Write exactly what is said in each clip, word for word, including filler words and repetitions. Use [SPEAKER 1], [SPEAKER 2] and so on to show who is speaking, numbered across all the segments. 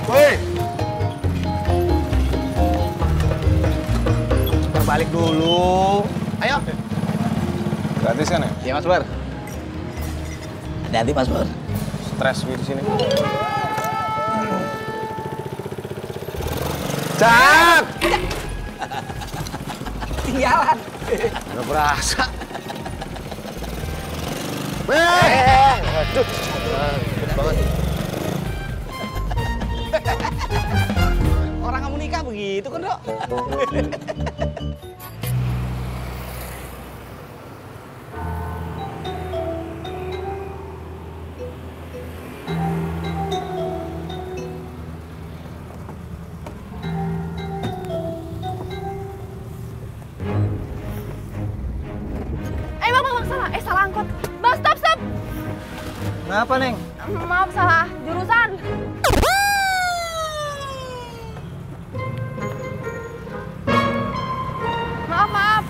[SPEAKER 1] Woi. Balik dulu. Ayo.
[SPEAKER 2] Gratis kan ya?
[SPEAKER 1] Iya, Mas Pur. Hati-hati, Mas Pur.
[SPEAKER 2] Stres gue di sini.
[SPEAKER 1] Cak! Ketinggalan. Nggak berasa. Eh, aduh. Cepet banget. Orang kamu nikah begitu kan, Dok?
[SPEAKER 3] Eh, bang, bang, bang, salah. Eh, salah angkot. Bang, stop, stop.
[SPEAKER 1] Kenapa, Neng?
[SPEAKER 3] Maaf, salah jurusan. Maaf, maaf.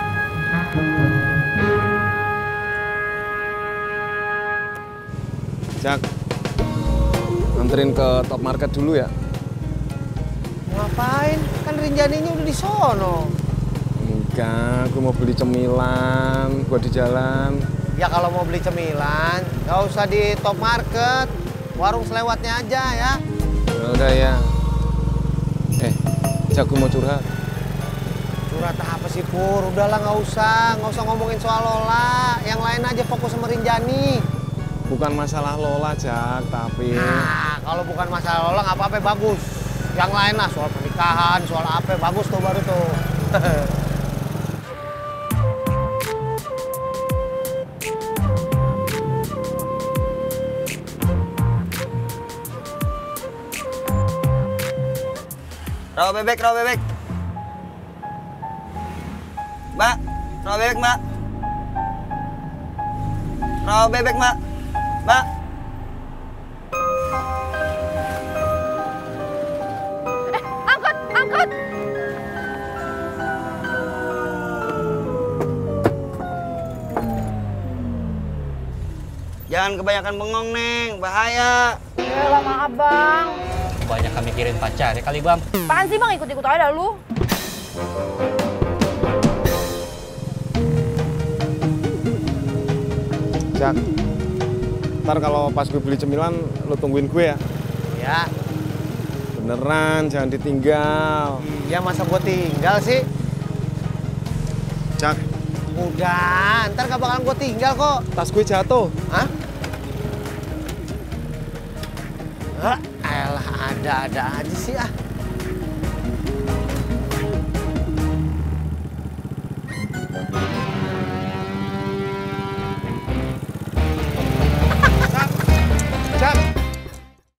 [SPEAKER 2] Jak, anterin ke Top Market dulu ya.
[SPEAKER 1] Ngapain? Kan Rinjaninya udah di sono.
[SPEAKER 2] Enggak, gue mau beli cemilan buat di jalan.
[SPEAKER 1] Ya kalau mau beli cemilan, nggak usah di Top Market. Warung selewatnya aja ya.
[SPEAKER 2] Ya udah ya. Eh, Jak, gue mau curhat.
[SPEAKER 1] Curhat apa sih, Pur? Udahlah, nggak usah. Nggak usah ngomongin soal Lola. Yang lain aja fokus sama Rinjani.
[SPEAKER 2] Bukan masalah Lola, Jak, tapi...
[SPEAKER 1] Nah, kalau bukan masalah Lola nggak apa-apa, bagus. Yang lain lah, soal pernikahan, soal apa, bagus tuh baru tuh.
[SPEAKER 4] Rawa bebek, rawa bebek. Mbak, rawa bebek, Mbak. Rawa bebek, Mbak. Mbak.
[SPEAKER 3] Eh, angkot, angkot.
[SPEAKER 4] Jangan kebanyakan bengong, Neng. Bahaya.
[SPEAKER 3] Ya, lama abang.
[SPEAKER 5] Kebanyakan mikirin pacar ya kali, Bang.
[SPEAKER 3] Apaan sih, Bang? Ikut-ikut aja dah lu.
[SPEAKER 2] Jak, ntar kalau pas gue beli cemilan, lo tungguin gue ya.
[SPEAKER 1] Ya,
[SPEAKER 2] Beneran, jangan ditinggal.
[SPEAKER 1] iya masa gue tinggal sih?
[SPEAKER 2] Jak,
[SPEAKER 1] Udah, ntar gak bakalan gue tinggal kok.
[SPEAKER 2] tas gue jatuh.
[SPEAKER 1] Hah? Hah? Elah, ada-ada aja sih ah.